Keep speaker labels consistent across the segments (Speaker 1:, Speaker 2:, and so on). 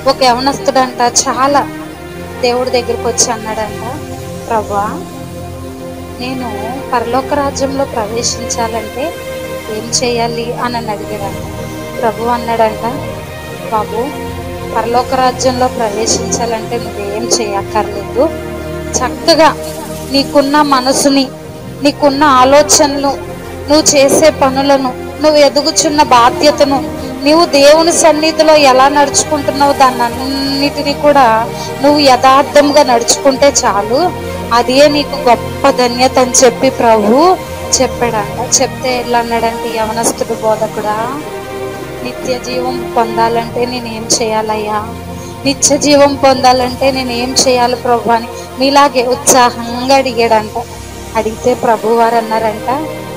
Speaker 1: ఒక యవనస్తుడంట చాలా దేవుడి దగ్గరికి వచ్చి అన్నాడంట, ప్రభువా నేను పరలోక రాజ్యంలో ప్రవేశించాలంటే ఏం చేయాలి అని అడిగాడంట. ప్రభు అన్నాడంట, బాబు పరలోక రాజ్యంలో ప్రవేశించాలంటే నువ్వేం చేయక్కర్లేదు, చక్కగా నీకున్న మనసుని, నీకున్న ఆలోచనలు, నువ్వు చేసే పనులను, నువ్వు ఎదుగుచున్న బాధ్యతను, నువ్వు దేవుని సన్నిధిలో ఎలా నడుచుకుంటున్నావు దాన్ని అన్నిటినీ కూడా నువ్వు యథార్థంగా నడుచుకుంటే చాలు, అదే నీకు గొప్ప ధన్యత అని చెప్పి ప్రభు చెప్పాడంట. చెప్తే ఎలా అన్నాడంటే, యవనస్తుడు బోధకుడా నిత్య జీవం పొందాలంటే నేనేం చేయాలయ్యా, నిత్య జీవం పొందాలంటే నేనేం చేయాలి ప్రభు అని మీలాగే ఉత్సాహంగా అడిగాడంట. అడిగితే ప్రభు వారు అన్నారంట,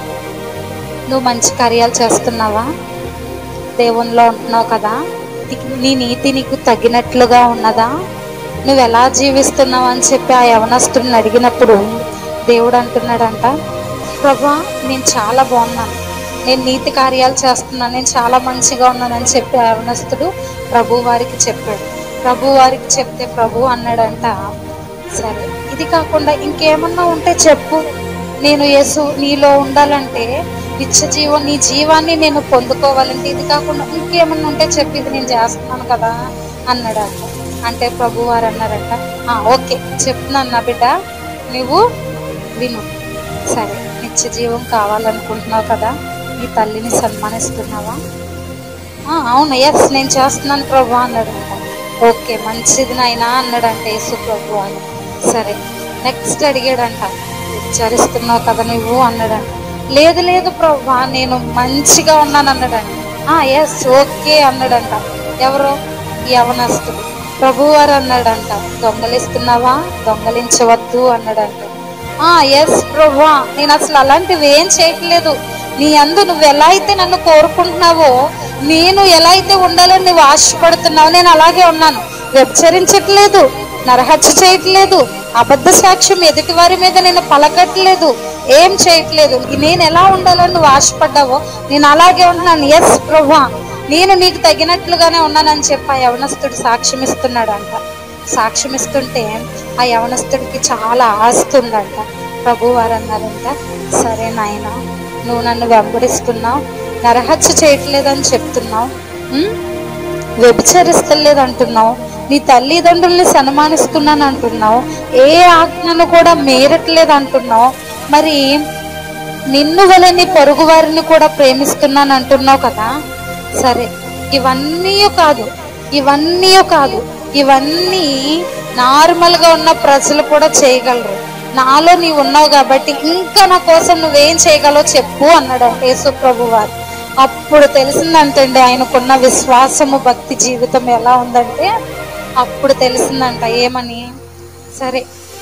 Speaker 1: నువ్వు మంచి కార్యాలు చేస్తున్నావా, దేవునిలో ఉంటున్నావు కదా, నీ నీతి నీకు తగినట్లుగా ఉన్నదా, నువ్వు ఎలా జీవిస్తున్నావు అని చెప్పి ఆ యవనస్తుడిని అడిగినప్పుడు దేవుడు అంటున్నాడంట, ప్రభా నేను చాలా బాగున్నాను, నేను నీతి కార్యాలు చేస్తున్నాను, నేను చాలా మంచిగా ఉన్నానని చెప్పి ఆ యవనస్తుడు ప్రభు వారికి చెప్పాడు. ప్రభు వారికి చెప్తే ప్రభు అన్నాడంట, సరే ఇది కాకుండా ఇంకేమన్నా ఉంటే చెప్పు, నేను యేసు నీలో ఉండాలంటే నిత్య జీవం, నీ జీవాన్ని నేను పొందుకోవాలంటే ఇది కాకుండా ఇంకేమన్నా ఉంటే చెప్పి, ఇది నేను చేస్తున్నాను కదా అన్నాడంట. అంటే ప్రభు వారు అన్నారంట, ఓకే చెప్తున్నాను నా బిడ్డ, నువ్వు విను. సరే నిత్య జీవం కావాలనుకుంటున్నావు కదా, నీ తల్లిని సన్మానిస్తున్నావా? అవును, ఎస్ నేను చేస్తున్నాను ప్రభు అన్నాడంట. ఓకే మంచిది నాయనా అన్నాడంట యేసు ప్రభు అని. సరే నెక్స్ట్ అడిగాడంట, విచారిస్తున్నావు కదా నువ్వు అన్నాడంట. లేదు లేదు ప్రభు నేను మంచిగా ఉన్నాను అన్నాడంట. ఎస్ ఓకే అన్నాడంట. ఎవరో యవనస్తుడు. ప్రభువారు అన్నాడంట, దొంగలిస్తున్నావా, దొంగలించవద్దు అన్నాడంట. ఎస్ ప్రభువా నేను అసలు అలాంటివి ఏం చేయట్లేదు, నీ అందు నువ్వు ఎలా అయితే నన్ను కోరుకుంటున్నావో, నేను ఎలా అయితే ఉండాలని నువ్వు ఆశపడుతున్నావు నేను అలాగే ఉన్నాను, వ్యభిచరించట్లేదు, నరహత్య చేయట్లేదు, అబద్ధ సాక్ష్యం ఎదుటి వారి మీద నేను పలకట్లేదు, ఏం చేయట్లేదు, నేను ఎలా ఉండాలని నువ్వు ఆశపడ్డావో నేను అలాగే ఉంటున్నాను. ఎస్ ప్రభువా నేను నీకు తగినట్లుగానే ఉన్నానని చెప్పి ఆ యవనస్తుడు సాక్ష్యం ఇస్తున్నాడంట. సాక్ష్యం ఇస్తుంటే ఆ యవనస్తుడికి చాలా ఆస్తి ఉందంట. ప్రభు వారు అన్నారంట, సరే నాయన నువ్వు నన్ను వెంబడిస్తున్నావు, నరహత్య చేయట్లేదని చెప్తున్నావు, వ్యభిచరిస్తలేదు అంటున్నావు, నీ తల్లిదండ్రుల్ని సన్మానిస్తున్నాను అంటున్నావు, ఏ ఆజ్ఞను కూడా మేరట్లేదు అంటున్నావు, మరి నిన్ను వలె నీ పొరుగు వారిని కూడా ప్రేమిస్తున్నాను అంటున్నావు కదా. సరే ఇవన్నీ కాదు, ఇవన్నీ నార్మల్గా ఉన్న ప్రజలు కూడా చేయగలరు, నాలో నీవు ఉన్నావు కాబట్టి ఇంకా నా కోసం నువ్వేం చేయగలవో చెప్పు అన్నాడంట యేసు ప్రభు వారు. అప్పుడు తెలిసిందంటండి ఆయనకున్న విశ్వాసము, భక్తి జీవితం ఎలా ఉందంటే అప్పుడు తెలిసిందంట. ఏమని? సరే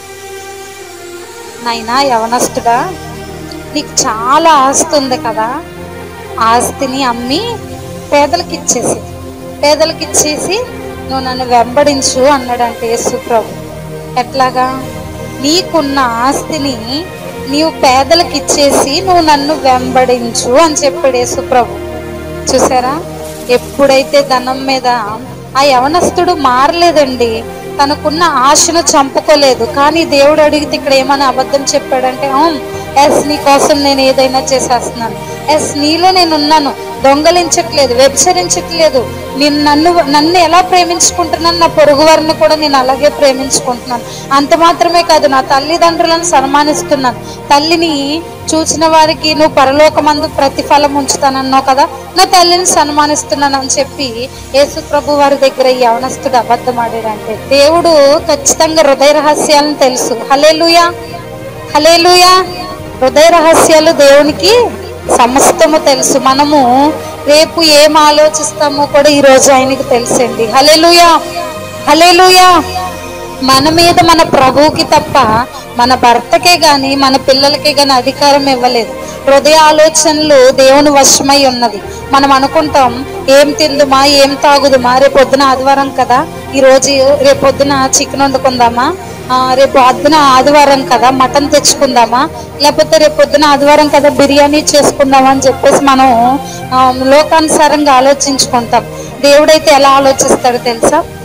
Speaker 1: నాయనా యవనస్తుడా నీకు చాలా ఆస్తి ఉంది కదా, ఆస్తిని అమ్మి పేదలకు ఇచ్చేసి నువ్వు నన్ను వెంబడించు అన్నాడంట యేసు ప్రభు. ఎట్లాగా? నీకున్న ఆస్తిని నీవు పేదలకు ఇచ్చేసి నువ్వు నన్ను వెంబడించు అని చెప్పాడు యేసు ప్రభు. చూసారా, ఎప్పుడైతే ధనం మీద ఆ యవనస్తుడు మారలేదండి, తనకున్న ఆశను చంపుకోలేదు, కానీ దేవుడు అడిగితే ఇక్కడ ఏమని అబద్ధం చెప్పాడంటే, ఎస్ నీ కోసం నేను ఏదైనా చేసేస్తున్నాను, ఎస్ నీలో నేను ఉన్నాను, దొంగలించట్లేదు, వ్యభిచరించట్లేదు, నన్ను ఎలా ప్రేమించుకుంటున్నాను నా పొరుగు వారిని కూడా నేను అలాగే ప్రేమించుకుంటున్నాను, అంత మాత్రమే కాదు నా తల్లిదండ్రులను సన్మానిస్తున్నాను, తల్లిని చూసిన వారికి నువ్వు పరలోకమందు ప్రతిఫలం ఉంచుతానన్నావు కదా, నా తల్లిని సన్మానిస్తున్నాను అని చెప్పి యేసు ప్రభు వారి దగ్గర ఈ యవనస్తుడు అబద్ధం ఆడాడంటే దేవుడు ఖచ్చితంగా హృదయ రహస్యాలను తెలుసు. హల్లెలూయా, హల్లెలూయా. హృదయ రహస్యాలు దేవునికి సమస్తము తెలుసు. మనము రేపు ఏం ఆలోచిస్తామో కూడా ఈ రోజు ఆయనకి తెలుసండి. హల్లెలూయా, హల్లెలూయా. మన మీద మన ప్రభువుకి తప్ప మన భర్తకే గాని మన పిల్లలకే గాని అధికారం ఇవ్వలేదు. హృదయ ఆలోచనలు దేవుని వశమై ఉన్నది. మనం అనుకుంటాం ఏం తిందుమా, ఏం తాగుదుమా, రేపొద్దున ఆదివారం కదా, ఈరోజు రేపొద్దున చికెన్ వండుకుందామా, రేపు పొద్దున ఆదివారం కదా మటన్ తెచ్చుకుందామా, లేకపోతే రేపు పొద్దున ఆదివారం కదా బిర్యానీ చేసుకుందామా అని చెప్పేసి మనం లోకానుసారంగా ఆలోచించుకుంటాం. దేవుడైతే ఎలా ఆలోచిస్తాడో తెలుసా?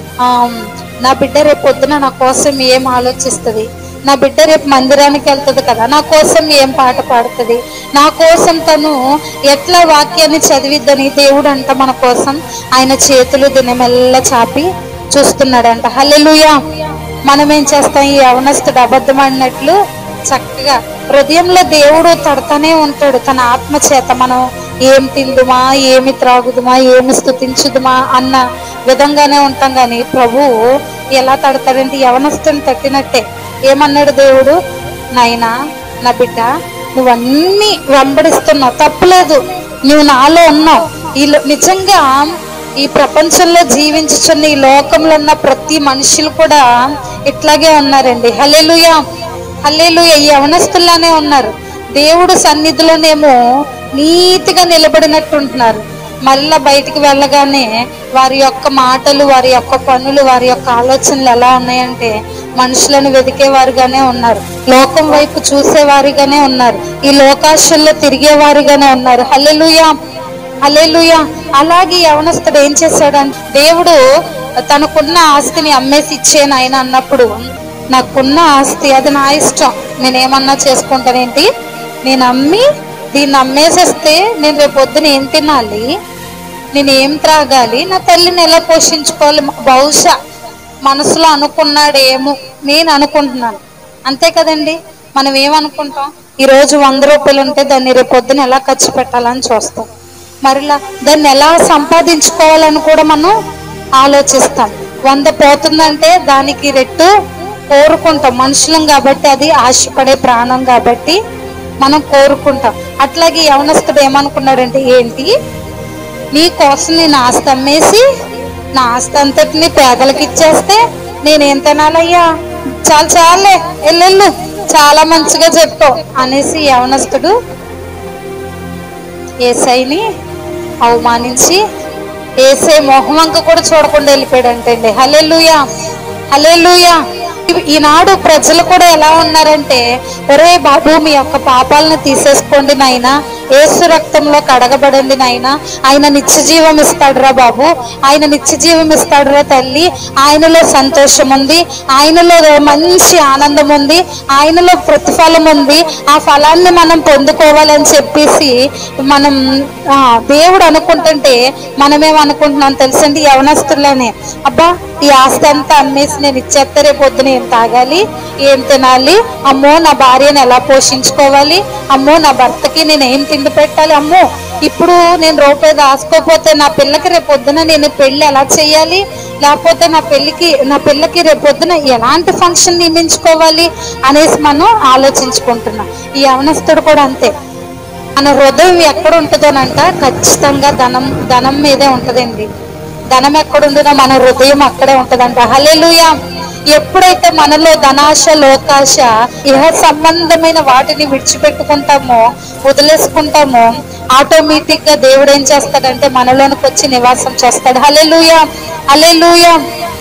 Speaker 1: నా బిడ్డ రేపు పొద్దున నా కోసం ఏం ఆలోచిస్తుంది, నా బిడ్డ రేపు మందిరానికి వెళ్తుంది కదా, నా కోసం ఏం పాట పాడుతుంది, నా కోసం తను ఎట్లా వాక్యాన్ని చదివిద్దని దేవుడు అంట మన కోసం ఆయన చేతులు దినమెల్లా చాపి చూస్తున్నాడంట. హల్లెలూయా. మనం ఏం చేస్తాం? ఈ యవనస్తుడు అబద్ధం ఆడినట్లు చక్కగా హృదయంలో దేవుడు తడతానే ఉంటాడు తన ఆత్మ చేత. మనం ఏం తిందుమా, ఏమి త్రాగుదుమా, ఏమి స్తుతించుదుమా అన్న విధంగానే ఉంటాం. కానీ ప్రభువు ఎలా తడతాడంటే యవనస్తుని తట్టినట్టే. ఏమన్నాడు దేవుడు? నాయనా, నా బిడ్డ, నువ్వన్నీ వెంబడిస్తున్నావు, తప్పులేదు, నువ్వు నాలో ఉన్నావు. నిజంగా ఈ ప్రపంచంలో జీవించుచున్న ఈ లోకంలో ఉన్న ప్రతి మనుషులు కూడా ఇట్లాగే ఉన్నారండి. హల్లెలూయా, హల్లెలూయా. ఈ యవనస్తుల్లానే ఉన్నారు. దేవుడు సన్నిధిలోనేమో నీతిగా నిలబడినట్టు ఉంటున్నారు. మళ్ళా బయటికి వెళ్ళగానే వారి యొక్క మాటలు, వారి యొక్క పనులు, వారి యొక్క ఆలోచనలు ఎలా ఉన్నాయంటే మనుషులను వెతికేవారుగానే ఉన్నారు, లోకం వైపు చూసేవారిగానే ఉన్నారు, ఈ లోకాశల్లో తిరిగేవారిగానే ఉన్నారు. హల్లెలూయా, హల్లెలూయా. అలాగే యవనస్తుడు ఏం చేశాడంటే, దేవుడు తనకున్న ఆస్తిని అమ్మేసి ఇచ్చేను ఆయన అన్నప్పుడు, నాకున్న ఆస్తి అది నా ఇష్టం, నేనేమన్నా చేసుకుంటానేంటి, నేను అమ్మి దీన్ని అమ్మేసేస్తే నేను రేపు పొద్దున ఏం తినాలి, నేను ఏం త్రాగాలి, నా తల్లిని ఎలా పోషించుకోవాలి, బహుశా మనసులో అనుకున్నాడేమో, నేను అనుకుంటున్నాను. అంతే కదండి, మనం ఏమనుకుంటాం? ఈరోజు 100 రూపాయలు ఉంటే దాన్ని రేపు పొద్దున ఎలా ఖర్చు పెట్టాలని చూస్తాం. మరిలా దాన్ని ఎలా సంపాదించుకోవాలని కూడా మనం ఆలోచిస్తాం. 100 పోతుందంటే దానికి రెట్టు కోరుకుంటాం. మనుషులం కాబట్టి, అది ఆశపడే ప్రాణం కాబట్టి మనం కోరుకుంటాం. అట్లాగే యవనస్తుడు ఏమనుకున్నాడంటే, ఏంటి, నీ కోసం నేను ఆస్తి అమ్మేసి నా ఆస్తి అంతటిని పేదలకు ఇచ్చేస్తే నేనేం తినాలయ్యా, చాలే ఎల్లెళ్ళు, చాలా మంచిగా చెప్పావు అనేసి యవనస్తుడు యేసయ్యని అవమానించి యేసయ్య మొహం వంక కూడా చూడకుండా వెళ్ళిపోయాడంటండి. హల్లెలూయా, హల్లెలూయా. ఈనాడు ప్రజలు కూడా ఎలా ఉన్నారంటే, ఒరే బాబు, మీ యొక్క పాపాలను తీసేసుకోండి నాయనా, యేసు రక్తంలో కడగబడండి నాయనా, ఆయన నిత్య జీవం ఇస్తాడురా బాబు, ఆయన నిత్య జీవం ఇస్తాడురా తల్లి, ఆయనలో సంతోషం ఉంది, ఆయనలో మంచి ఆనందం ఉంది, ఆయనలో ప్రతిఫలం ఉంది, ఆ ఫలాన్ని మనం పొందుకోవాలని చెప్పేసి మనం దేవుడు అనుకుంటుంటే మనమేమనుకుంటున్నాం తెలుసండి? యవనస్తుల్లోనే, అబ్బా ఈ ఆస్తి అంతా అమ్మేసి నేను ఇచ్చేస్తే రేపు పొద్దున ఏం తాగాలి, ఏం తినాలి, అమ్మో నా భార్యను ఎలా పోషించుకోవాలి, అమ్మో నా భర్తకి నేను ఏం తిండి పెట్టాలి, అమ్మో ఇప్పుడు నేను రూపాయి దాచుకోకపోతే నా పిల్లకి రేపు పొద్దున నేను పెళ్లి ఎలా చేయాలి, లేకపోతే నా పిల్లకి రేపు పొద్దున ఎలాంటి ఫంక్షన్ నియమించుకోవాలి అనేసి మనం ఆలోచించుకుంటున్నాం. ఈ యవనస్తుడు కూడా అంతే. మన హృదయం ఎక్కడ ఉంటుందోనంట, ఖచ్చితంగా ధనం మీదే ఉంటదండి. ధనం ఎక్కడుంటుందో మన హృదయం అక్కడే ఉంటదంట. హల్లెలూయా. ఎప్పుడైతే మనలో ధనాశ, లోకాశ, ఇహ సంబంధమైన వాటిని విడిచిపెట్టుకుంటామో, వదిలేసుకుంటామో, ఆటోమేటిక్ గా దేవుడు ఏం చేస్తాడంటే మనలోనికి వచ్చి నివాసం చేస్తాడు. హల్లెలూయా, హల్లెలూయా.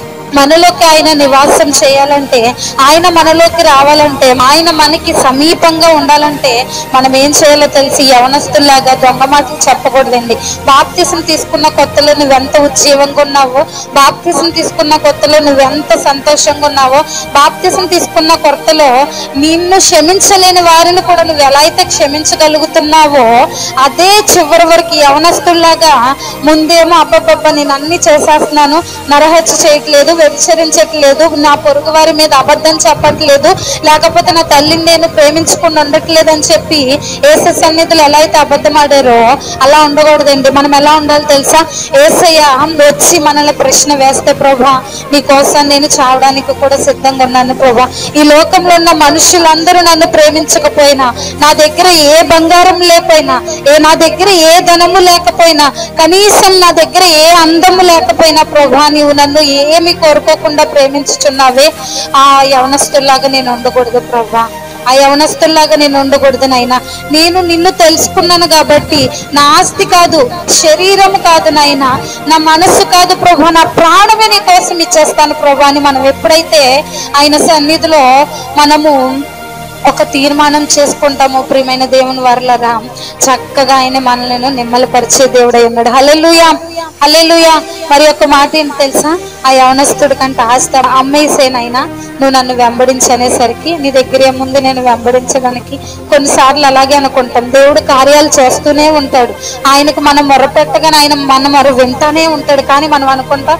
Speaker 1: మనలోకి ఆయన నివాసం చేయాలంటే, ఆయన మనలోకి రావాలంటే, ఆయన మనకి సమీపంగా ఉండాలంటే మనం ఏం చేయాలో తెలిసి యవనస్తుల్లాగా దొంగ మాటలు చెప్పకూడదండి. బాప్తిసం తీసుకున్న కొత్తలో నువ్వెంత ఉజ్జీవంగా ఉన్నావో, బాప్తిసం తీసుకున్న కొత్తలో నువ్వెంత సంతోషంగా ఉన్నావో, బాప్తిసం తీసుకున్న కొత్తలో నిన్ను క్షమించలేని వారిని కూడా నువ్వు ఎలా అయితే క్షమించగలుగుతున్నావో, అదే చివరి వరకు యవనస్తుల్లాగా ముందేమో అబ్బబ్బబ్బా నేను అన్ని చేసేస్తున్నాను, నరహత్య చేయట్లేదు, వ్యభిచరించట్లేదు, నా పొరుగు వారి మీద అబద్ధం చెప్పట్లేదు, లేకపోతే నా తల్లిని నేను ప్రేమించుకుని ఉండట్లేదు అని చెప్పి యేసు సన్నిధిలో ఎలా అయితే అబద్ధం ఆడారో అలా ఉండకూడదండి. మనం ఎలా ఉండాలి తెలుసా? యేసయ్య వచ్చి మనల్ని ప్రశ్న వేస్తే, ప్రభా నీ కోసం నేను చావడానికి కూడా సిద్ధంగా ఉన్నాను ప్రభా, ఈ లోకంలో ఉన్న మనుషులందరూ నన్ను ప్రేమించకపోయినా, నా దగ్గర ఏ బంగారం లేకపోయినా, నా దగ్గర ఏ ధనము లేకపోయినా, కనీసం నా దగ్గర ఏ అందము లేకపోయినా, ప్రభా నీవు నన్ను ఏమి కోరుకోకుండా ప్రేమించుచున్నావే, ఆ యవనస్తుల్లాగా నేను ఉండకూడదు ప్రభా, ఆ యవనస్తుల్లాగా నేను ఉండకూడదు నాయనా. నేను నిన్ను తెలుసుకున్నాను కాబట్టి నా ఆస్తి కాదు, శరీరము కాదు నాయనా, నా మనస్సు కాదు ప్రభా, నా ప్రాణమే నీ కోసం ఇచ్చేస్తాను ప్రభా అని మనం ఎప్పుడైతే ఆయన సన్నిధిలో మనము ఒక తీర్మానం చేసుకుంటాము ప్రియమైన దేవుని వర్లరా, చక్కగా ఆయన మనలను నిమ్మలపరిచే దేవుడై ఉన్నాడు. హల్లెలూయా, హల్లెలూయా. మరి ఒక మాట ఏంటి తెలుసా, ఆ యవనస్తుడి కంటే ఆస్తి అమ్మేసేనైనా నువ్వు నన్ను వెంబడించి అనేసరికి నీ దగ్గర ఏముంది నేను వెంబడించడానికి. కొన్నిసార్లు అలాగే అనుకుంటాం. దేవుడు కార్యాలు చేస్తూనే ఉంటాడు, ఆయనకు మనం మొరపెట్టగానే ఆయన మన మొర వింటానే ఉంటాడు. కానీ మనం అనుకుంటాం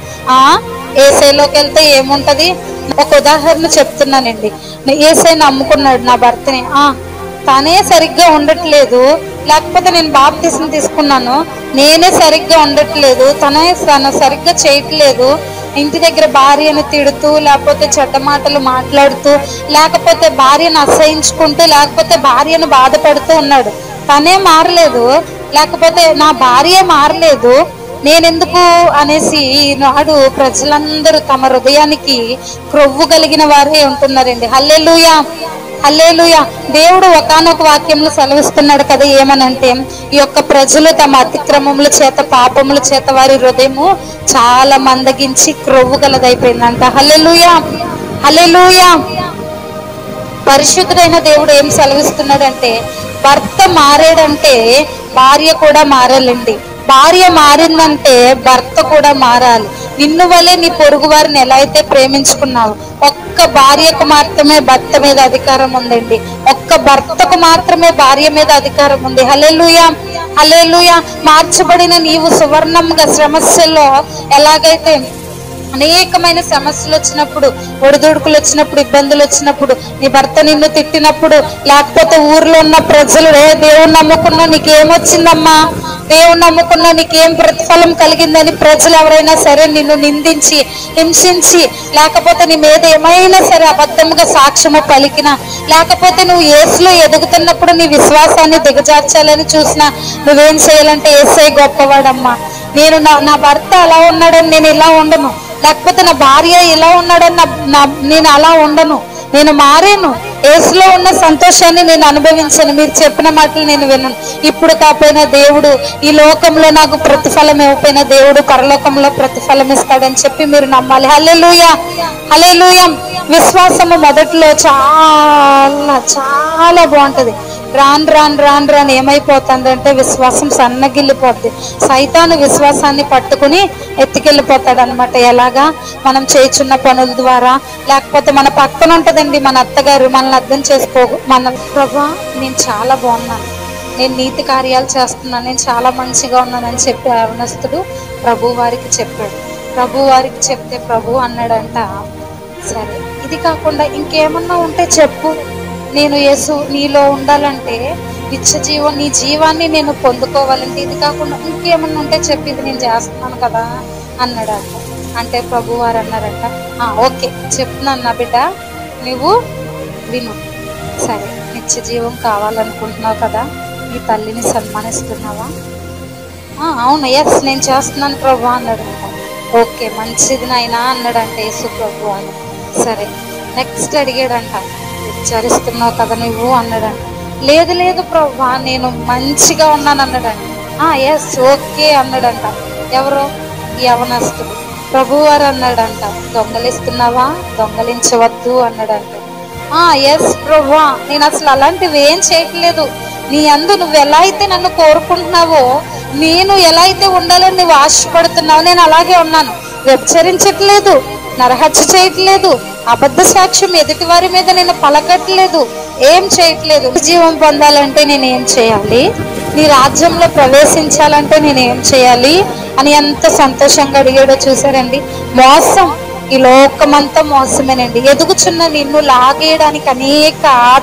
Speaker 1: ఏసైలోకి వెళ్తే ఏముంటది. ఒక ఉదాహరణ చెప్తున్నానండి. ఏసైని నమ్ముకున్నాడు నా భర్తని, తనే సరిగ్గా ఉండట్లేదు, లేకపోతే నేను బాప్తిసం తీసుకున్నాను నేనే సరిగ్గా ఉండట్లేదు, తను సరిగ్గా చేయట్లేదు, ఇంటి దగ్గర భార్యను తిడుతూ, లేకపోతే చెడ్డ మాటలు మాట్లాడుతూ, లేకపోతే భార్యను అసహించుకుంటూ, లేకపోతే భార్యను బాధ పెడుతూ ఉన్నాడు. తనే మారలేదు, లేకపోతే నా భార్య మారలేదు, నేనెందుకు అనేసి ఈనాడు ప్రజలందరూ తమ హృదయానికి క్రొవ్వు కలిగిన వారే ఉంటున్నారండి. హల్లెలూయా, హల్లెలూయా. దేవుడు ఒకానొక వాక్యంలో సెలవిస్తున్నాడు కదా, ఏమనంటే ఈ యొక్క ప్రజలు తమ అతిక్రమముల చేత పాపముల చేత వారి హృదయము చాలా మందగించి క్రొవ్వు గలదైపోయిందంట. హల్లెలూయా, హల్లెలూయా. పరిశుద్ధుడైన దేవుడు ఏం సెలవిస్తున్నాడంటే, భర్త మారాడంటే భార్య కూడా మారాలండి. భార్య మారిందంటే భర్త కూడా మారాలి. నిన్ను వలె నీ పొరుగు వారిని ఎలా అయితే ప్రేమించుకున్నావు, ఒక్క భార్యకు మాత్రమే భర్త మీద అధికారం ఉందండి, ఒక్క భర్తకు మాత్రమే భార్య మీద అధికారం ఉంది. హల్లెలూయా, హల్లెలూయా. మార్చబడిన నీవు సువర్ణంగా సమస్యల్లో ఎలాగైతే అనేకమైన సమస్యలు వచ్చినప్పుడు, ఒడిదుడుకులు వచ్చినప్పుడు, ఇబ్బందులు వచ్చినప్పుడు, నీ భర్త నిన్ను తిట్టినప్పుడు, లేకపోతే ఊర్లో ఉన్న ప్రజలు దేవుని నమ్ముకున్నా నీకేమొచ్చిందమ్మా, దేవుని నమ్ముకున్నా నీకేం ప్రతిఫలం కలిగిందని ప్రజలు ఎవరైనా సరే నిన్ను నిందించి హింసించి, లేకపోతే నీ మీద ఏమైనా సరే అబద్ధంగా సాక్ష్యము పలికినా, లేకపోతే నువ్వు యేసులో ఎదుగుతున్నప్పుడు నీ విశ్వాసాన్ని దిగజార్చాలని చూసినా, నువ్వేం చేయాలంటే యేసయ్య గొప్పవాడమ్మా, నేను నా భర్త అలా ఉన్నాడని నేను ఇలా ఉండను, లేకపోతే నా భార్య ఇలా ఉన్నాడని నేను అలా ఉండను, నేను మారాను, యేసులో ఉన్న సంతోషాన్ని నేను అనుభవించాను, మీరు చెప్పిన మాటలు నేను విన్నాను. ఇప్పుడు కాకపోయినా దేవుడు ఈ లోకంలో నాకు ప్రతిఫలం ఇవ్వకపోయినా దేవుడు పరలోకంలో ప్రతిఫలం ఇస్తాడని చెప్పి మీరు నమ్మాలి. హల్లెలూయా, హల్లెలూయా. విశ్వాసము మొదట్లో చాలా చాలా బాగుంటది. రాను రాను రాను రాను ఏమైపోతుందంటే విశ్వాసం సన్నగిల్లిపోద్ది. సైతాను విశ్వాసాన్ని పట్టుకుని ఎత్తుకెళ్ళిపోతాడు అనమాట. ఎలాగా, మనం చేయుచున్న పనుల ద్వారా, లేకపోతే మన పక్కన ఉంటదండి మన అత్తగారు, మనల్ని అర్థం మన ప్రభా నేను చాలా బాగున్నాను, నేను నీతి కార్యాలు చేస్తున్నాను, నేను చాలా మంచిగా ఉన్నానని చెప్పి యవనస్తుడు ప్రభు వారికి చెప్పాడు. ప్రభు వారికి చెప్తే ప్రభు అన్నాడంట, సరే ఇది కాకుండా ఇంకేమన్నా ఉంటే చెప్పు, నేను యేసు నీలో ఉండాలంటే నీ జీవాన్ని నేను పొందుకోవాలంటే ఇది కాకుండా ఇంకేమన్నా ఉంటే చెప్పి, ఇది నేను చేస్తున్నాను కదా అన్నాడంట. అంటే ప్రభు వారు అన్నారంట, ఓకే చెప్తున్నాను నా బిడ్డ, నువ్వు విను. సరే, నిత్య జీవం కావాలనుకుంటున్నావు కదా, నీ తల్లిని సన్మానిస్తున్నావా? అవును, ఎస్ నేను చేస్తున్నాను ప్రభు అన్నాడంట. ఓకే మంచిది నాయనా అన్నాడంట యేసు ప్రభు అని. సరే నెక్స్ట్ అడిగాడంట, విచారిస్తున్నావు కదా నువ్వు అన్నాడంట. లేదు లేదు ప్రభు నేను మంచిగా ఉన్నాను అన్నాడంట. ఎస్ ఓకే అన్నాడంట. ఎవరో యవనస్తుడు. ప్రభువారు అన్నాడంట, దొంగలిస్తున్నావా? దొంగలించవద్దు అన్నాడంట. ఎస్ ప్రభు నేను అసలు అలాంటివి ఏం చేయట్లేదు, నీ అందు నువ్వు ఎలా అయితే నన్ను కోరుకుంటున్నావో, నేను ఎలా అయితే ఉండాలని నువ్వు ఆశపడుతున్నావు నేను అలాగే ఉన్నాను, వ్యభిచరించట్లేదు, నరహత్య చేయట్లేదు, అబద్ధ సాక్ష్యం ఎదుటి వారి మీద నేను పలకట్లేదు, ఏం చేయట్లేదు. జీవం పొందాలంటే నేను ఏం చేయాలి, నీ రాజ్యంలో ప్రవేశించాలంటే నేను ఏం చేయాలి అని ఎంత సంతోషంగా అడిగాడో చూసారండి. మోసం, ఈ లోకమంతా మోసమేనండి. ఎదుగుచున్న నిన్ను లాగేయడానికి అనేక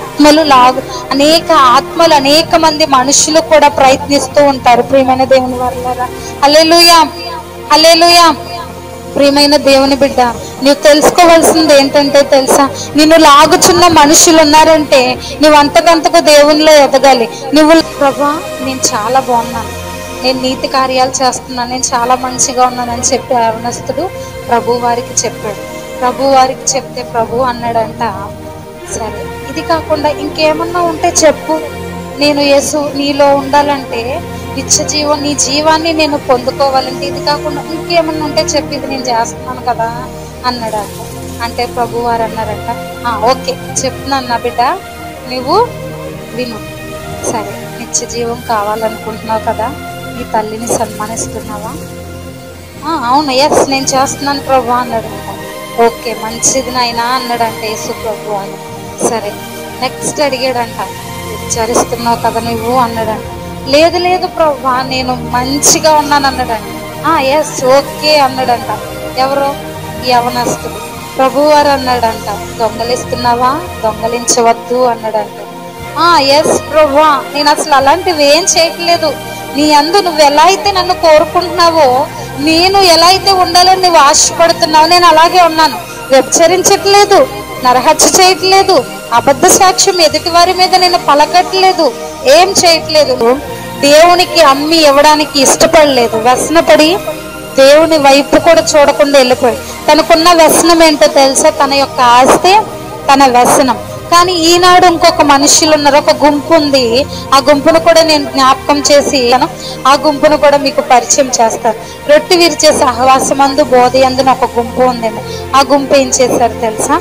Speaker 1: ఆత్మలు అనేక మంది మనుషులు కూడా ప్రయత్నిస్తూ ఉంటారు. ప్రియమైన దేవుని వారలారా, హల్లెలూయా, హల్లెలూయా. ప్రియమైన దేవుని బిడ్డ, నువ్వు తెలుసుకోవాల్సింది ఏంటంటే తెలుసా, నిన్ను లాగుచున్న మనుషులు ఉన్నారంటే నువ్వు అంతకంతకు దేవునిలో ఎదగాలి. నువ్వు ప్రభా నేను చాలా బాగున్నాను, నేను నీతి కార్యాలు చేస్తున్నాను, నేను చాలా మంచిగా ఉన్నానని చెప్పి యవనస్తుడు ప్రభు వారికి చెప్పాడు. ప్రభు వారికి చెప్తే ప్రభు అన్నాడంట, సరే ఇది కాకుండా ఇంకేమన్నా ఉంటే చెప్పు, నేను యేసు నీలో ఉండాలంటే నీ జీవాన్ని నేను పొందుకోవాలంటే ఇది కాకుండా ఇంకేమన్నా ఉంటే చెప్పి, ఇది నేను చేస్తున్నాను కదా అన్నాడంట. అంటే ప్రభు వారు అన్నారంట, ఓకే చెప్తున్నాను నా బిడ్డ, నువ్వు విను. సరే, నిత్య జీవం కావాలనుకుంటున్నావు కదా, నీ తల్లిని సన్మానిస్తున్నావా? అవును, ఎస్ నేను చేస్తున్నాను ప్రభు అన్నాడంట. ఓకే, మంచిది నాయనా అన్నాడంట యేసు ప్రభు అని. సరే, నెక్స్ట్ అడిగాడంట, విచారిస్తున్నావు కదా నువ్వు అన్నాడంట. లేదు లేదు ప్రభు, నేను మంచిగా ఉన్నాను అన్నాడంట. ఎస్ ఓకే అన్నాడంట. ఎవరో యవనస్తుడు. ప్రభువారు అన్నాడంట, దొంగలిస్తున్నావా? దొంగలించవద్దు అన్నాడంట. ఎస్ ప్రభు, నేను అసలు అలాంటివి ఏం చేయట్లేదు. నీ అందు నువ్వు ఎలా అయితే నన్ను కోరుకుంటున్నావో, నేను ఎలా అయితే ఉండాలని నువ్వు ఆశపడుతున్నావు, నేను అలాగే ఉన్నాను. వ్యభిచరించట్లేదు, నరహత్య చేయట్లేదు, అబద్ధ సాక్ష్యం ఎదుటి వారి మీద నేను పలకట్లేదు, ఏం చేయట్లేదు. దేవునికి అమ్మి ఇవ్వడానికి ఇష్టపడలేదు, వ్యసనపడి దేవుని వైపు కూడా చూడకుండా వెళ్ళిపోయి. తనకున్న వ్యసనం ఏంటో తెలుసా? తన యొక్క ఆస్తి, తన వ్యసనం. కానీ ఈనాడు ఇంకొక మనుషులు ఉన్నారు, ఒక గుంపు ఉంది. ఆ గుంపును కూడా నేను జ్ఞాపకం చేసి ఆ గుంపును కూడా మీకు పరిచయం చేస్తారు. రొట్టె విరిచే సహవాసమందు బోధయందున ఒక గుంపు ఉందండి. ఆ గుంపు ఏం చేశారు తెలుసా?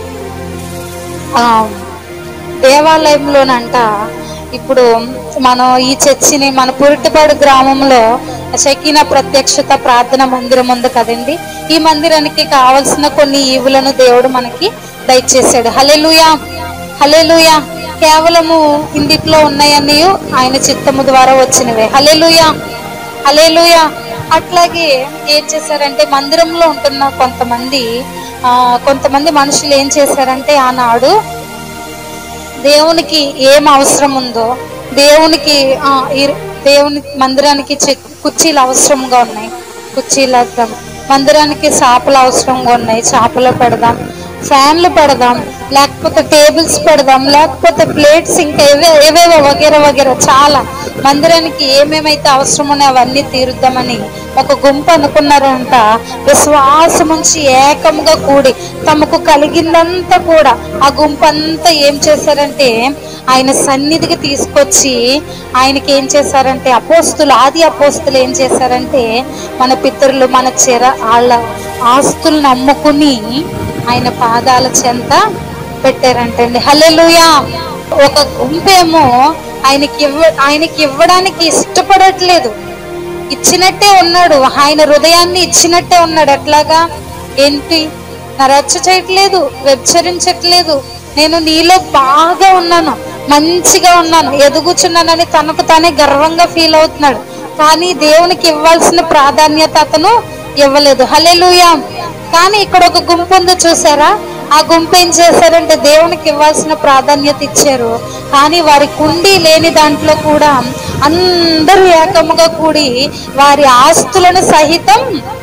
Speaker 1: దేవాలయంలోనంట, ఇప్పుడు మనం ఈ చర్చిని, మన పురిటిపాడు గ్రామంలో షకీనా ప్రత్యక్షత ప్రార్థన మందిరం ఉంది కదండి. ఈ మందిరానికి కావలసిన కొన్ని ఈవులను దేవుడు మనకి దయచేశాడు. హల్లెలూయా, హల్లెలూయా. కేవలము ఇందిట్లో ఉన్నాయని ఆయన చిత్తము ద్వారా వచ్చినవే. హల్లెలూయా, హల్లెలూయా. అట్లాగే ఏం చేశారంటే, మందిరంలో ఉంటున్న కొంతమంది మనుషులు ఏం చేశారంటే, ఆనాడు దేవునికి ఏం అవసరం ఉందో, దేవుని మందిరానికి కుర్చీలు అవసరంగా ఉన్నాయి, కుర్చీలు వేద్దాం. మందిరానికి చాపలు అవసరంగా ఉన్నాయి, చాపలు పెడదాం. ఫ్యాన్లు పెడదాం, లేకపోతే టేబుల్స్ పెడదాం, లేకపోతే ప్లేట్స్, ఇంకా ఏవేవో వగేరా వగేరా చాలా మందిరానికి ఏమేమైతే అవసరం ఉన్నాయో అవన్నీ తీరుద్దామని ఒక గుంపు అనుకున్నారంట. విశ్వాసం నుంచి ఏకముగా కూడి తమకు కలిగిందంతా కూడా ఆ గుంపు అంతా ఏం చేశారంటే, ఆయన సన్నిధికి తీసుకొచ్చి ఆయనకి ఏం చేశారంటే, ఆది అపోస్తులు ఏం చేశారంటే, మన పితరులు మన వాళ్ళ ఆస్తులను అమ్ముకుని ఆయన పాదాల చెంత పెట్టారంటండి. హల్లెలూయా. ఒక గుంపేమో ఆయనకి ఇవ్వడానికి ఇష్టపడట్లేదు, ఇచ్చినట్టే ఉన్నాడు, ఆయన హృదయాన్ని ఇచ్చినట్టే ఉన్నాడు. ఎట్లాగా? ఏంటి? నరహత్య చేయట్లేదు, వ్యభిచరించట్లేదు, నేను నీలో బాగా ఉన్నాను, మంచిగా ఉన్నాను, ఎదుగుచున్నానని తనకు తానే గర్వంగా ఫీల్ అవుతున్నాడు. కానీ దేవునికి ఇవ్వాల్సిన ప్రాధాన్యత అతను ఇవ్వలేదు. హల్లెలూయా. కానీ ఇక్కడ ఒక గుంపు ఉందో చూసారా? ఆ గుంపు ఏం చేశారంటే, దేవునికి ఇవ్వాల్సిన ప్రాధాన్యత ఇచ్చారు. కానీ వారి కుండి లేని దాంట్లో కూడా అందరూ ఏకముగా కూడి వారి ఆస్తులను సహితం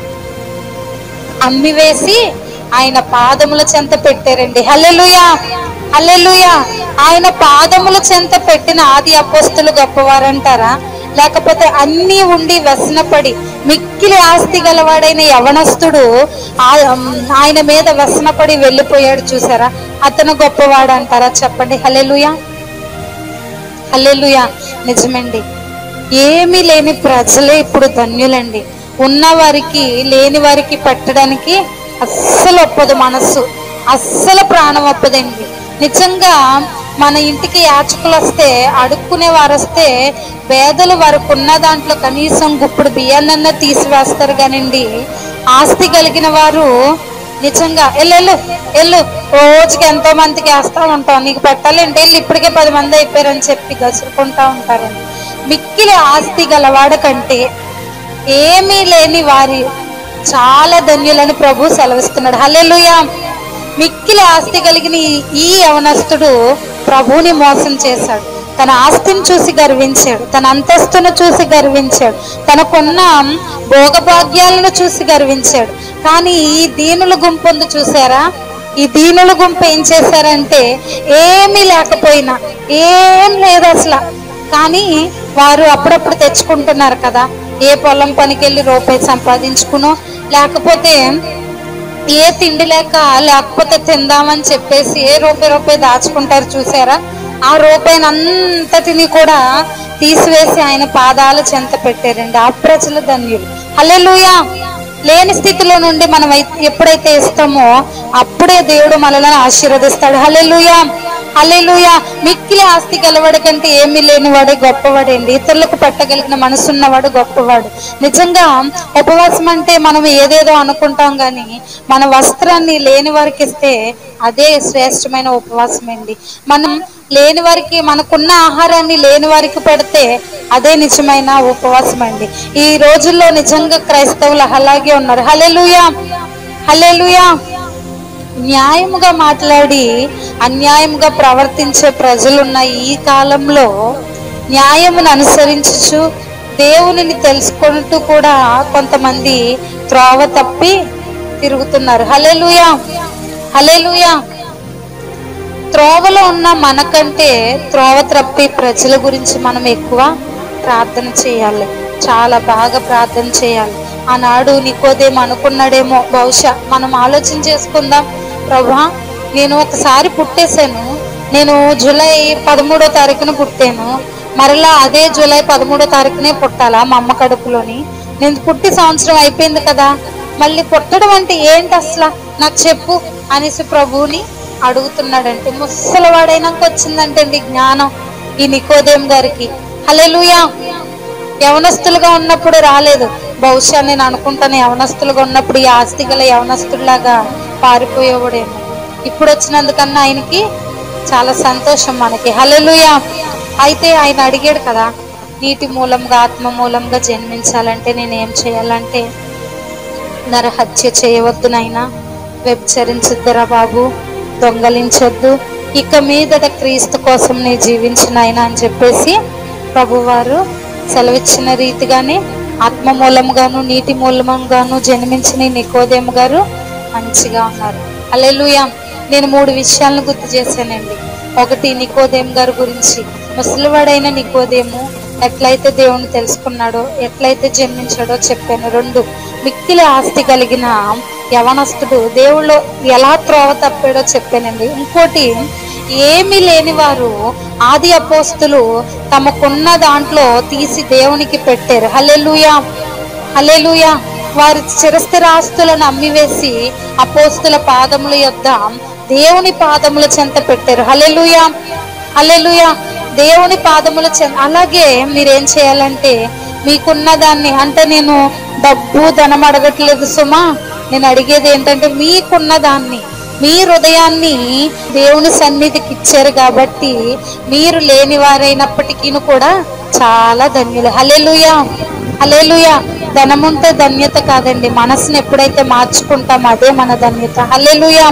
Speaker 1: అమ్మివేసి ఆయన పాదముల చెంత పెట్టారండి. హల్లెలూయా, హల్లెలూయా. ఆయన పాదముల చెంత పెట్టిన ఆది అపోస్తులు గొప్పవారంటారా? లేకపోతే అన్నీ ఉండి వ్యసనపడి మిక్కిలి ఆస్తి గలవాడైన యవనస్తుడు ఆయన మీద వ్యసనపడి వెళ్ళిపోయాడు చూసారా? అతను గొప్పవాడు అంటారా? చెప్పండి. హల్లెలూయా, హల్లెలూయా. నిజమండి, ఏమీ లేని ప్రజలే ఇప్పుడు ధన్యులండి. ఉన్న వారికి లేని వారికి పెట్టడానికి అస్సలు ఒప్పదు మనస్సు, అస్సలు ప్రాణం ఒప్పదండి. నిజంగా మన ఇంటికి యాచకులు వస్తే, అడుక్కునే వారు వస్తే, పేదలు వారికి ఉన్న దాంట్లో కనీసం గుప్పుడు బియ్యాన్నన్నా తీసివేస్తారు కానివ్వండి. ఆస్తి కలిగిన వారు నిజంగా ఎల్లు రోజుకి ఎంతో మందికి వేస్తూ ఉంటాం, నీకు పెట్టాలంటే వెళ్ళి, ఇప్పటికే 10 మంది అయిపోయారని చెప్పి గసురుకుంటా ఉంటారండి. మిక్కిలి ఆస్తి గలవాడ కంటే ఏమీ లేని వారి చాలా ధన్యులని ప్రభు సెలవిస్తున్నాడు. హల్లెలూయా. మిక్కిలి ఆస్తి కలిగిన ఈ యవనస్తుడు ప్రభువుని మోసం చేశాడు. తన ఆస్తిని చూసి గర్వించాడు, తన అంతస్తును చూసి గర్వించాడు, తనకున్న భోగభాగ్యాలను చూసి గర్వించాడు. కానీ ఈ దీనుల గుంపు ఉంది చూసారా? ఈ దీనుల గుంపు ఏం చేశారంటే, ఏమీ లేకపోయినా, ఏం లేదు అసలు, కానీ వారు అప్పుడప్పుడు తెచ్చుకుంటున్నారు కదా, ఏ పొలం పనికి వెళ్ళి రూపాయి సంపాదించుకునో, లేకపోతే ఏ తిండి లేకపోతే తిందామని చెప్పేసి ఏ రూపాయి దాచుకుంటారు చూసారా? ఆ రూపాయిని అంతటిని కూడా తీసివేసి ఆయన పాదాల చెంత పెట్టారండి. ఆ ప్రజలు ధన్యులు. హల్లెలూయా, లేని స్థితిలో నుండి మనం ఎప్పుడైతే ఇస్తామో అప్పుడే దేవుడు మనల్ని ఆశీర్వదిస్తాడు. హల్లెలూయా, హల్లెలూయా. మిక్కిలి ఆస్తి గలవాడి కంటే ఏమీ లేనివాడే గొప్పవాడండి. ఇతరులకు పెట్టగలిగిన మనసున్నవాడు గొప్పవాడు. నిజంగా ఉపవాసం అంటే మనం ఏదేదో అనుకుంటాం కానీ మన వస్త్రాన్ని లేని వారికి ఇస్తే అదే శ్రేష్టమైన ఉపవాసం అండి. మనం లేని వారికి, మనకున్న ఆహారాన్ని లేని వారికి పెడితే అదే నిజమైన ఉపవాసం అండి. ఈ రోజుల్లో నిజంగా క్రైస్తవులు అలాగే ఉన్నారు. హల్లెలూయా, హల్లెలూయా. న్యాయముగా మాట్లాడి అన్యాయముగా ప్రవర్తించే ప్రజలున్న ఈ కాలంలో న్యాయమును అనుసరించుచు దేవునిని తెలుసుకుంటూ కూడా కొంతమంది త్రోవ తప్పి తిరుగుతున్నారు. హల్లెలూయా, హల్లెలూయా. త్రోవలో ఉన్న మనకంటే త్రోవ తప్పి ప్రజల గురించి మనం ఎక్కువ ప్రార్థన చేయాలి, చాలా బాగా ప్రార్థన చేయాలి. ఆనాడు నికోదేము అనుకున్నాడేమో, బహుశా మనం ఆలోచన చేసుకుందాం. ప్రభా, నేను ఒకసారి పుట్టేశాను, నేను జూలై 13వ తారీఖున పుట్టాను, మరలా అదే జూలై 13వ తారీఖునే పుట్టాలా మా అమ్మ కడుపులోని? నేను పుట్టి సంవత్సరం అయిపోయింది కదా, మళ్ళీ పుట్టడం అంటే ఏంటి అసలు నాకు చెప్పు అనేసి ప్రభువుని అడుగుతున్నాడంటే. ముసలివాడైనాక వచ్చిందంటండి జ్ఞానం ఈ నికోదేము గారికి. హల్లెలూయా. యవనస్తులుగా ఉన్నప్పుడు రాలేదు. బహుశా నేను అనుకుంటాను యవనస్తులుగా ఉన్నప్పుడు ఈ ఆస్తి గల యవనస్తుడిలాగా పారిపోయేవాడేమో. ఇప్పుడు వచ్చినందుకన్నా ఆయనకి చాలా సంతోషం మనకి. హల్లెలూయా. అయితే ఆయన అడిగాడు కదా, నీటి మూలంగా ఆత్మ మూలంగా జన్మించాలంటే నేనేం చేయాలంటే, నరహత్య చేయవద్దు నాయనా, వ్యభిచరించొద్దురా బాబు, దొంగలించొద్దు, ఇక మీదట క్రీస్తు కోసం నీ జీవించిన ఆయన అని చెప్పేసి ప్రభువారు సెలవిచ్చిన రీతిగానే ఆత్మ మూలంగాను నీటి మూలంగాను జన్మించిన నికోదేము గారు మంచిగా ఉన్నారు. హల్లెలూయా. నేను 3 విషయాలను గుర్తు చేశానండి. ఒకటి, నికోదేము గారి గురించి, ముసలివాడైన నికోదేము ఎట్లయితే దేవుని తెలుసుకున్నాడో, ఎట్లయితే జన్మించాడో చెప్పాను. 2, మిక్కిలి ఆస్తి కలిగిన యవనస్తుడు దేవుళ్ళు ఎలా త్రోవ తప్పాడో చెప్పానండి. ఇంకోటి, ఏమీ లేని వారు ఆది అపోస్తులు తమకున్న దాంట్లో తీసి దేవునికి పెట్టారు. హల్లెలూయా, హల్లెలూయా. వారి చిరస్థిరాస్తులను అమ్మివేసి అపోస్తుల పాదముల యొద్ద దేవుని పాదముల చెంత పెట్టారు. హల్లెలూయా, హల్లెలూయా. దేవుని పాదముల చెంత. అలాగే మీరేం చేయాలంటే, మీకున్న దాన్ని, అంటే నేను డబ్బు ధనం అడగట్లేదు సుమా, నేను అడిగేది ఏంటంటే మీకున్న దాన్ని, మీ హృదయాన్ని దేవుని సన్నిధికి ఇచ్చారు కాబట్టి మీరు లేని వారైనప్పటికీ కూడా చాలా ధన్యులు. హల్లెలూయా, హల్లెలూయా. ధనముంటే ధన్యత కాదండి, మనసుని ఎప్పుడైతే మార్చుకుంటామో అదే మన ధన్యత. హల్లెలూయా.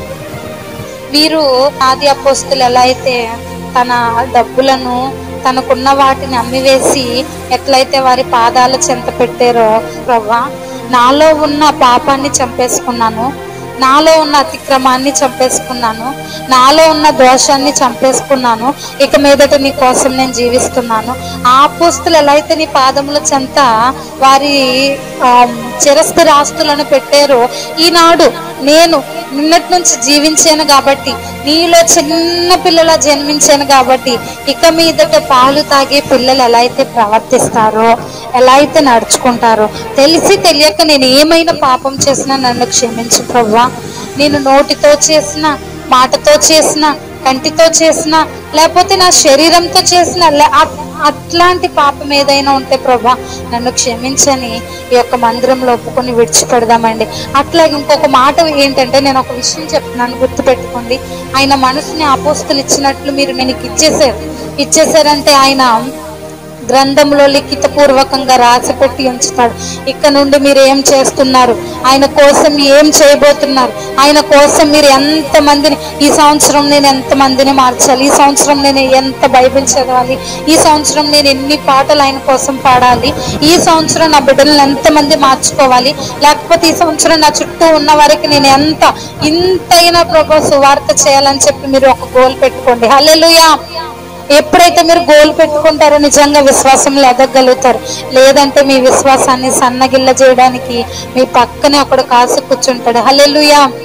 Speaker 1: వీరు ఆది అపోస్తులు ఎలా అయితే తన డబ్బులను, తనకున్న వాటిని అమ్మివేసి ఎట్లయితే వారి పాదాల చెంత పెట్టారో, ప్రభువా నాలో ఉన్న పాపాన్ని చంపేసుకున్నాను, నాలో ఉన్న అతిక్రమాన్ని చంపేసుకున్నాను, నాలో ఉన్న దోషాన్ని చంపేసుకున్నాను, ఇక మీదట నీ కోసం నేను జీవిస్తున్నాను. ఆ అపోస్తులు ఎలా అయితే నీ పాదముల చెంత వారి చిరస్థిరాస్తులను పెట్టారో, ఈనాడు నేను నిన్నటి నుంచి జీవించాను కాబట్టి, నీలో చిన్న పిల్లల జన్మించాను కాబట్టి, ఇక మీదట పాలు తాగే పిల్లలు ఎలా అయితే ప్రవర్తిస్తారో, ఎలా అయితే నడుచుకుంటారో, తెలిసి తెలియక నేను ఏమైనా పాపం చేసినా నన్ను క్షమించు ప్రభువా. నేను నోటితో చేసిన, మాటతో చేసిన, కంటితో చేసిన, లేకపోతే నా శరీరంతో చేసిన అట్లాంటి పాపం ఏదైనా ఉంటే ప్రభా నన్ను క్షమించని ఈ యొక్క మందిరంలో ఒప్పుకొని విడిచిపెడదామండి. అట్లాగే ఇంకొక మాట ఏంటంటే, నేను ఒక విషయం చెప్తున్నాను, గుర్తుపెట్టుకోండి. ఆయన మనసుని అపోస్తులు ఇచ్చినట్లు మీరు మీకు ఇచ్చేసారంటే ఆయన గ్రంథంలో లిఖిత పూర్వకంగా రాసి పెట్టి ఉంచుతాడు. ఇక్కడ నుండి మీరు ఏం చేస్తున్నారు, ఆయన కోసం ఏం చేయబోతున్నారు, ఆయన కోసం మీరు ఎంతమందిని, ఈ సంవత్సరం నేను ఎంతమందిని మార్చాలి, ఈ సంవత్సరం నేను ఎంత బైబిల్ చదవాలి, ఈ సంవత్సరం నేను ఎన్ని పాటలు ఆయన కోసం పాడాలి, ఈ సంవత్సరం నా బిడ్డలను ఎంతమంది మార్చుకోవాలి, లేకపోతే ఈ సంవత్సరం నా చుట్టూ ఉన్న వారికి నేను ఇంతైనా ప్రభు సువార్త చేయాలని చెప్పి మీరు ఒక గోల్ పెట్టుకోండి. హల్లెలూయా. ఎప్పుడైతే మీరు గోల్ పెట్టుకుంటారో నిజంగా విశ్వాసంలో ఎదగలుగుతారు. లేదంటే మీ విశ్వాసాన్ని సన్నగిల్ల చేయడానికి మీ పక్కనే ఒకడు కాసు కూర్చుంటాడు. హల్లెలూయా,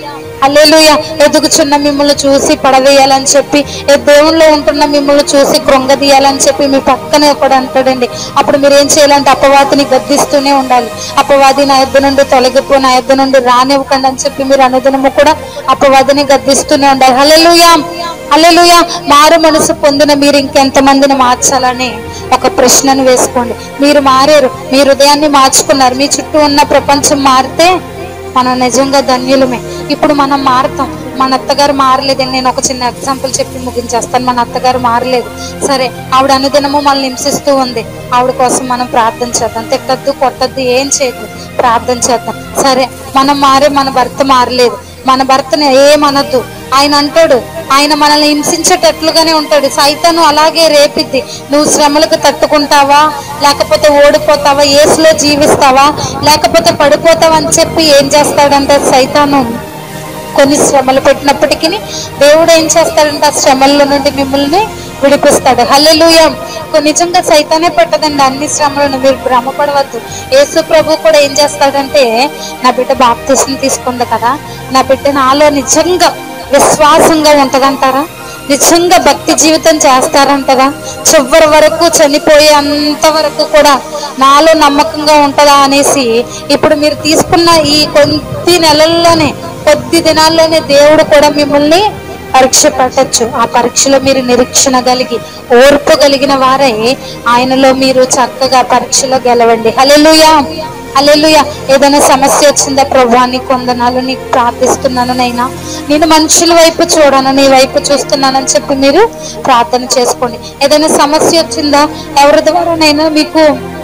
Speaker 1: హల్లెలూయా. ఎదుగుచున్న మిమ్మల్ని చూసి పడవేయాలని చెప్పి, దేవుళ్ళో ఉంటున్న మిమ్మల్ని చూసి కృంగదీయాలని చెప్పి మీ పక్కనే ఒకడు అంటాడండి. అప్పుడు మీరు ఏం చేయాలంటే అపవాదిని గద్దిస్తూనే ఉండాలి. అపవాది నా యొద్ద నుండి తొలగిపో, నా యొద్ద నుండి రానివ్వకండి అని చెప్పి మీరు అనుదినము కూడా అపవాదిని గద్దిస్తూనే ఉండాలి. హల్లెలూయా, హల్లెలూయా. మారు మనసు పొందిన మీరు ఇంకెంతమందిని మార్చాలని ఒక ప్రశ్నను వేసుకోండి. మీరు మారారు, మీ హృదయాన్ని మార్చుకున్నారు. మీ చుట్టూ ఉన్న ప్రపంచం మారితే మనం నిజంగా ధన్యులమే. ఇప్పుడు మనం మారుతాం. మన అత్తగారు మారలేదండి. నేను ఒక చిన్న ఎగ్జాంపుల్ చెప్పి ముగించేస్తాను. మన అత్తగారు మారలేదు, సరే, ఆవిడ అనుదినము మనల్ని హింసిస్తూ ఉంది. ఆవిడ కోసం మనం ప్రార్థన చేద్దాం. తిట్టద్దు, కొట్టద్దు, ఏం చేయద్దు, ప్రార్థన చేద్దాం. సరే, మనం మన భర్త మారలేదు, మన భర్తని ఏమనద్దు. ఆయన అంటాడు, ఆయన మనల్ని హింసించేటట్లుగానే ఉంటాడు. సైతాను అలాగే రేపిద్ది. నువ్వు శ్రమలకు తట్టుకుంటావా, లేకపోతే ఓడిపోతావా, యేసులో జీవిస్తావా, లేకపోతే పడిపోతావా అని చెప్పి ఏం చేస్తాడంటే సైతాను కొన్ని శ్రమలు పెట్టినప్పటికీ దేవుడు ఏం చేస్తాడంటే ఆ శ్రమల నుండి మిమ్మల్ని విడిపిస్తాడు. హల్లెలూయా. నిజంగా సైతానే పెట్టదండి అన్ని శ్రమలను, మీరు భ్రమపడవద్దు. యేసు ప్రభు కూడా ఏం చేస్తాడంటే, నా బిడ్డ బాప్తిస్మం తీసుకుంది కదా, నా బిడ్డ నాలో నిజంగా విశ్వాసంగా ఉంటదంటారా, నిజంగా భక్తి జీవితం చేస్తారంటదా, చివరి వరకు చనిపోయే అంతవరకు కూడా నాలో నమ్మకంగా ఉంటుందా అనేసి ఇప్పుడు మీరు తీసుకున్న ఈ కొద్ది నెలల్లోనే, కొద్ది దినాల్లోనే దేవుడు కూడా మిమ్మల్ని పరీక్ష పెట్టచ్చు. ఆ పరీక్షలో మీరు నిరీక్షణ కలిగి ఓర్పు కలిగిన వారై ఆయనలో మీరు చక్కగా పరీక్షలో గెలవండి. హల్లెలూయా, హల్లెలూయా. ఏదైనా సమస్య వచ్చిందా, ప్రభువా నీకు వందనాలు, నీకు ప్రార్థిస్తున్నాను నైనా, నేను మనుషుల వైపు చూడను, నీ వైపు చూస్తున్నానని చెప్పి మీరు ప్రార్థన చేసుకోండి. ఏదైనా సమస్య వచ్చిందా, ఎవరి ద్వారానైనా మీకు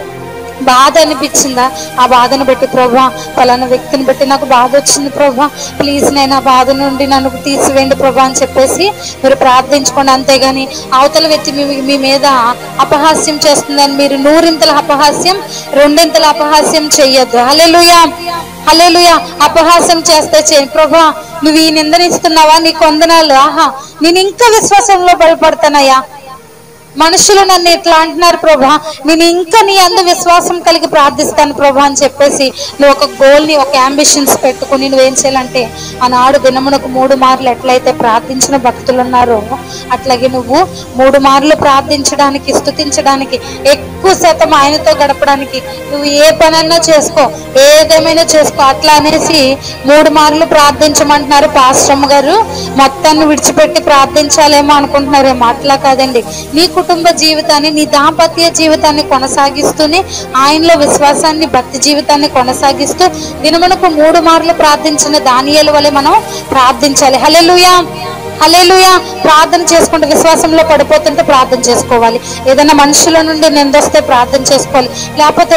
Speaker 1: బాధ అనిపించిందా, ఆ బాధను బట్టి ప్రభువా ఫలానా వ్యక్తిని బట్టి నాకు బాధ వచ్చింది ప్రభువా, ప్లీజ్ నేను ఆ బాధ నుండి నన్ను తీసివేయండి ప్రభువా అని చెప్పేసి మీరు ప్రార్థించుకోండి. అంతేగాని అవతల వ్యక్తి మీ మీద అపహాస్యం చేస్తుందని మీరు నూరింతల అపహాస్యం, రెండింతల అపహాస్యం చెయ్యొద్దు. హల్లెలూయా, హల్లెలూయా. అపహాస్యం చేస్తే చేయండి, ప్రభువా నువ్వు ఈ నిందనిస్తున్నావా, నీకు వందనాలు, ఆహా నేను ఇంకా విశ్వాసంలో బలపడతానయ్యా, మనుషులు నన్ను ఇట్లా అంటున్నారు ప్రభా, నేను ఇంకా నీ అందు విశ్వాసం కలిగి ప్రార్థిస్తాను ప్రభా అని చెప్పేసి నువ్వు ఒక గోల్ని, ఒక అంబిషన్స్ పెట్టుకుని నువ్వేం చేయాలంటే, ఆనాడు దినమునకు 3 మార్లు ఎట్లయితే ప్రార్థించిన భక్తులు ఉన్నారో అట్లాగే నువ్వు 3 మార్లు ప్రార్థించడానికి, స్తుతించడానికి, ఎక్కువ శాతం ఆయనతో గడపడానికి నువ్వు ఏ పనైనా చేసుకో, ఏదేమైనా చేసుకో. అట్లా అనేసి 3 మార్లు ప్రార్థించమంటున్నారు పాస్టమ్ గారు, మొత్తాన్ని విడిచిపెట్టి ప్రార్థించాలేమో అనుకుంటున్నారేమో. అట్లా కాదండి. నీ కుటుంబ జీవితాన్ని, నీ దాంపత్య జీవితాన్ని కొనసాగిస్తూనే ఆయనలో విశ్వాసాన్ని, భక్తి జీవితాన్ని కొనసాగిస్తూ దినమునకు 3 మార్లు ప్రార్థించిన దానియేలు వలె మనం ప్రార్థించాలి. హల్లెలూయా, హల్లెలూయా. ప్రార్థన చేసుకుంటే, విశ్వాసంలో పడిపోతుంటే ప్రార్థన చేసుకోవాలి. ఏదైనా మనుషుల నుండి నిందొస్తే ప్రార్థన చేసుకోవాలి. లేకపోతే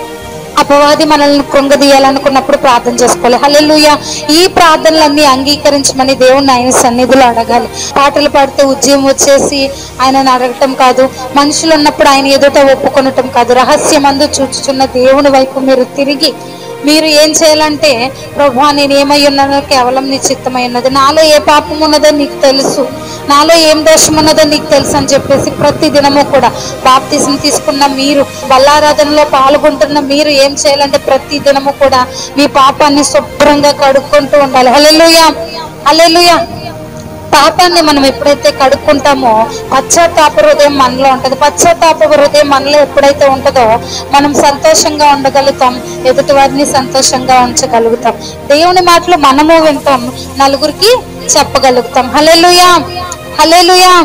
Speaker 1: అపవాది మనల్ని కృంగదీయాలనుకున్నప్పుడు ప్రార్థన చేసుకోవాలి. హల్లెలూయా. ఈ ప్రార్థనలన్నీ అంగీకరించమని దేవుణ్ణి ఆయన సన్నిధిలో అడగాలి. పాటలు పాడితే ఉద్యమం వచ్చేసి ఆయనను అడగటం కాదు, మనుషులు ఉన్నప్పుడు ఆయన ఎదుట ఒప్పుకొనటం కాదు, రహస్యమందు చూచుచున్న దేవుని వైపు మీరు తిరిగి మీరు ఏం చేయాలంటే, ప్రభువా నేను ఏమై ఉన్నానో కేవలం నీ చిత్తమై ఉన్నది, నాలో ఏ పాపం ఉన్నదో నీకు తెలుసు, నాలో ఏం దోషం ఉన్నదో నీకు తెలుసు అని చెప్పేసి ప్రతి దినము కూడా బాప్తిజం తీసుకున్న మీరు, బల్లారాధనలో పాల్గొంటున్న మీరు ఏం చేయాలంటే ప్రతి దినము కూడా మీ పాపాన్ని శుభ్రంగా కడుక్కుంటూ ఉండాలి. హల్లెలూయా, హల్లెలూయా. పాపాన్ని మనం ఎప్పుడైతే కడుక్కుంటామో పశ్చాత్తాప హృదయం మనలో ఉంటుంది. పశ్చాత్తాప హృదయం మనలో ఎప్పుడైతే ఉంటుందో మనం సంతోషంగా ఉండగలుగుతాం, ఎదుటి వారిని సంతోషంగా ఉంచగలుగుతాం, దేవుని మాటలు మనము వింటాం, నలుగురికి చెప్పగలుగుతాం. హల్లెలూయా, హల్లెలూయా.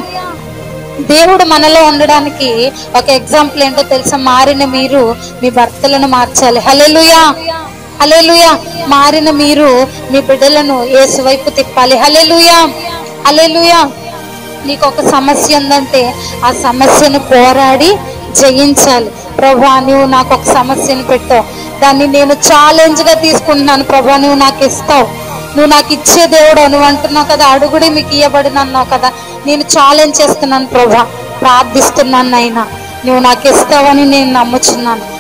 Speaker 1: దేవుడు మనలో ఉండడానికి ఒక ఎగ్జాంపుల్ ఏంటో తెలుసా, మారిన మీరు మీ భర్తలను మార్చాలి. హల్లెలూయా, హల్లెలూయా. మారిన మీరు మీ బిడ్డలను యేసు వైపు తిప్పాలి. హల్లెలూయా, హల్లెలూయా. నీకు ఒక సమస్య ఉందంటే ఆ సమస్యను పోరాడి జయించాలి. ప్రభువా నువ్వు నాకు ఒక సమస్యను పెట్టావు, దాన్ని నేను ఛాలెంజ్గా తీసుకుంటున్నాను ప్రభువా, నువ్వు నాకు ఇస్తావు, నువ్వు నాకు ఇచ్చే దేవుడు నువ్వు అంటున్నావు కదా, అడుగుడి మీకు ఇవ్వబడిన అన్నావు కదా, నేను ఛాలెంజ్ చేస్తున్నాను ప్రభువా, ప్రార్థిస్తున్నాను అయినా నువ్వు నాకు ఇస్తావని నేను నమ్ముచున్నాను.